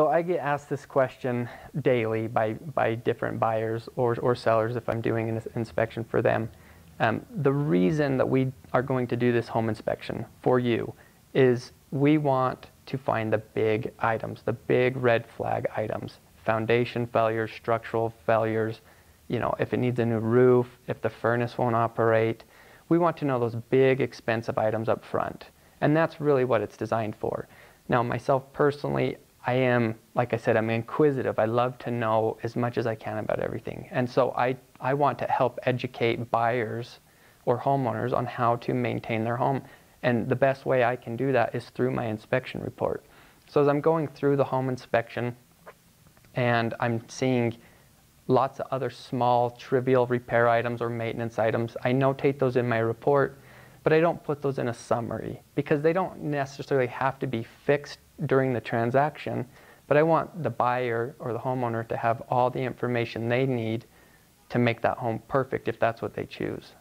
So I get asked this question daily by different buyers or sellers if I'm doing an inspection for them. The reason that we are going to do this home inspection for you is we want to find the big items, the big red flag items, foundation failures, structural failures, you know, if it needs a new roof, if the furnace won't operate. We want to know those big expensive items up front. And that's really what it's designed for. Now, myself personally, I am, like I said, I'm inquisitive. I love to know as much as I can about everything. And so I want to help educate buyers or homeowners on how to maintain their home. And the best way I can do that is through my inspection report. So as I'm going through the home inspection and I'm seeing lots of other small, trivial repair items or maintenance items, I notate those in my report, but I don't put those in a summary because they don't necessarily have to be fixed during the transaction, but I want the buyer or the homeowner to have all the information they need to make that home perfect if that's what they choose.